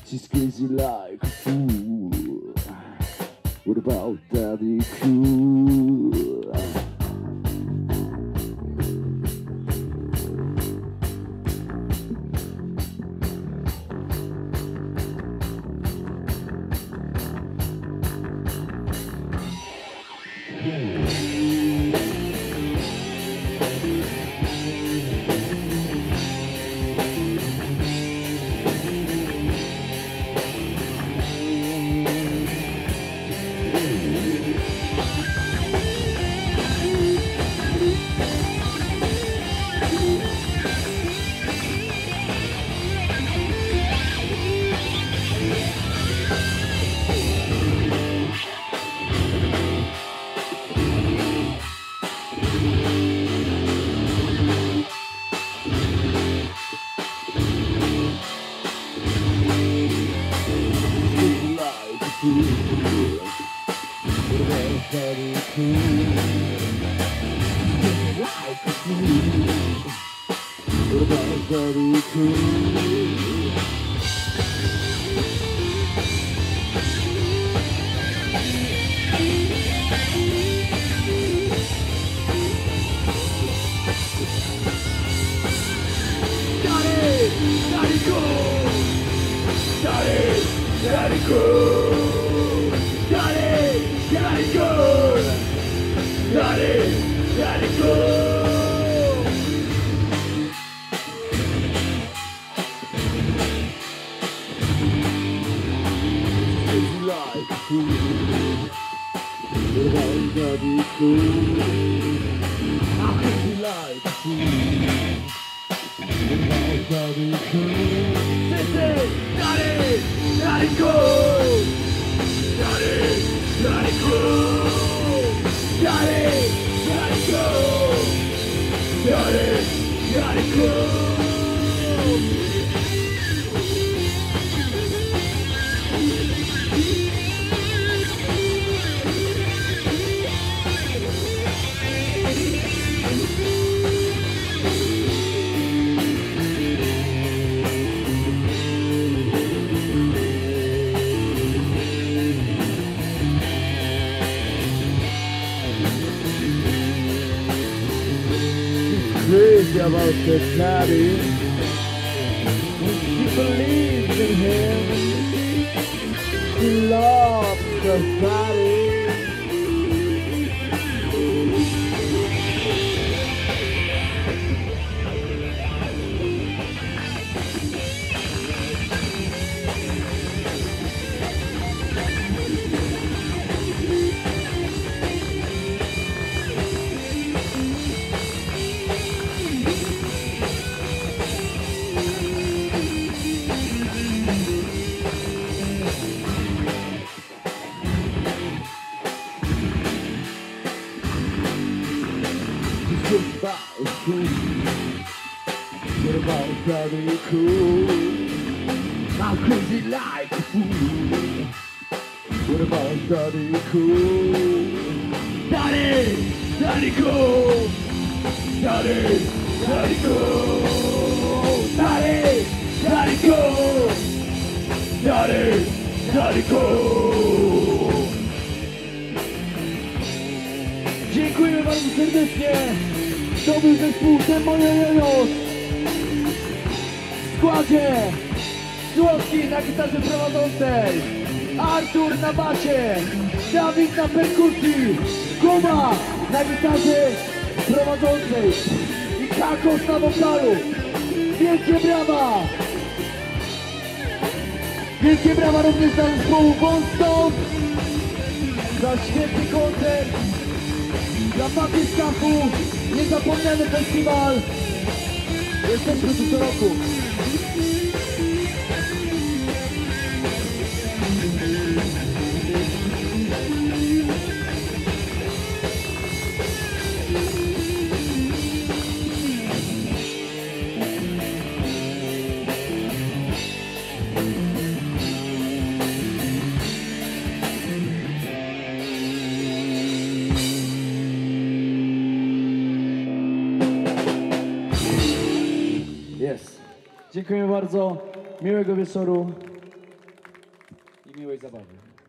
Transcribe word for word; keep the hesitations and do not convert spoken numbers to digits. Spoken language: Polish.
She's crazy like a fool. What about Daddy Cool? Crazy about the daddy, and she believes in him. She loves the daddy. What about Daddy Cool? I'm crazy like a fool. What about Daddy Cool? Daddy, Daddy Cool. Daddy, Daddy Cool. Daddy, Daddy Cool. Daddy, Daddy Cool. Dziękuję bardzo serdecznie. To był zespół Demolerios w składzie Słowski na gitarze prowadzącej, Artur na basie, Dawid na perkusji, Kuba na gitarze prowadzącej i Kakos na wokalu. Wielkie brawa! Wielkie brawa również dla zespołu Bonstop za świetny koncert, dla Pakistafu. Niezapomniany festiwal. Jesteśmy tu co roku. Dziękuję bardzo, miłego wieczoru. i miłej zabawy.